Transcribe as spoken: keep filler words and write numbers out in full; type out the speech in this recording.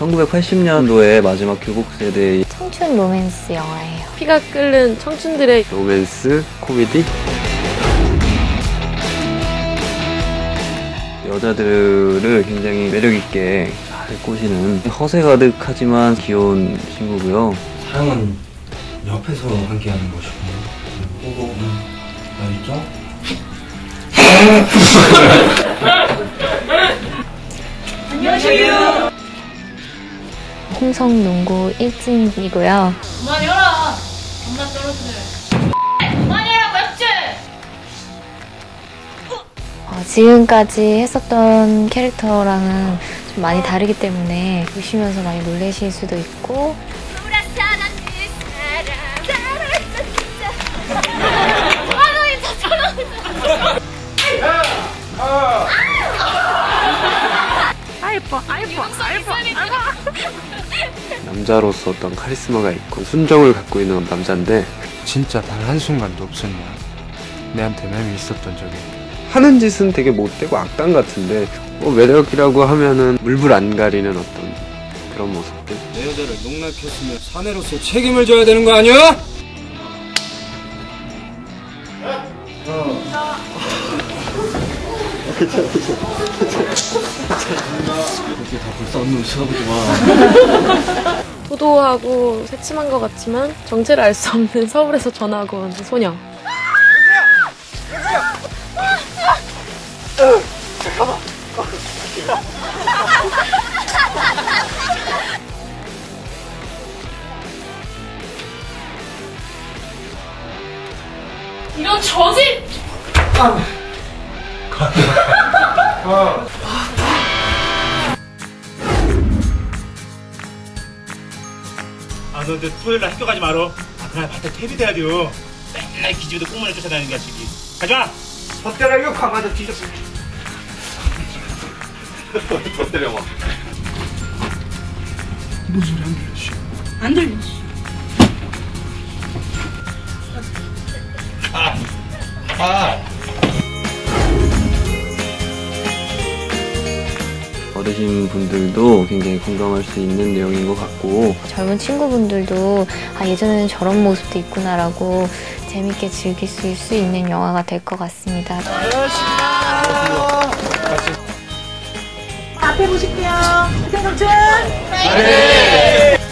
천구백팔십 년도에 마지막 교복 세대의 청춘 로맨스 영화예요. 피가 끓는 청춘들의 로맨스 코미디. 여자들을 굉장히 매력있게 잘 꼬시는 허세 가득하지만 귀여운 친구고요. 사랑은 옆에서 함께하는 것이군요. 호흡은 알죠? 안녕하세요. 홍성농구 일진이고요. 그만해라. 겁나 떨어지네. 그만해라고 했지. 어, 지금까지 했었던 캐릭터랑은 좀 많이 다르기 때문에 보시면서 많이 놀라실 수도 있고. 아이뻐 아이뻐 아이뻐 아이뻐. 남자로서 어떤 카리스마가 있고 순정을 갖고 있는 남자인데 진짜 단 한순간도 없었냐? 내한테 맴이 있었던 적이. 하는 짓은 되게 못되고 악당 같은데 뭐 매력이라고 하면은 물불 안 가리는 어떤 그런 모습들. 내 여자를 농락했으면 사내로서 책임을 져야 되는 거 아니야? 그렇게 다 불쌍한 놈 쳐다보지 마. 도도하고 새침한 것 같지만 정체를 알 수 없는 서울에서 전화하고 온 소녀. 이런 저지! 아, 너 근데 토요일 날 학교 가지 말어. 아, 그날 바짝 퇴비 돼야 돼요. 맨날 기집애도 꽁무니 쫓아다니는 자식이. 가져와! 더 때려, 이거 강아지 뒤졌어. 더 때려, 막. 무슨 소리 안 들리지? 안 들리지. 아! 아! 어르신 분들도 굉장히 공감할 수 있는 내용인 것 같고 젊은 친구분들도 아 예전에는 저런 모습도 있구나라고 재밌게 즐길 수 있는 영화가 될 것 같습니다. 앞에 보실게요. 생각춘!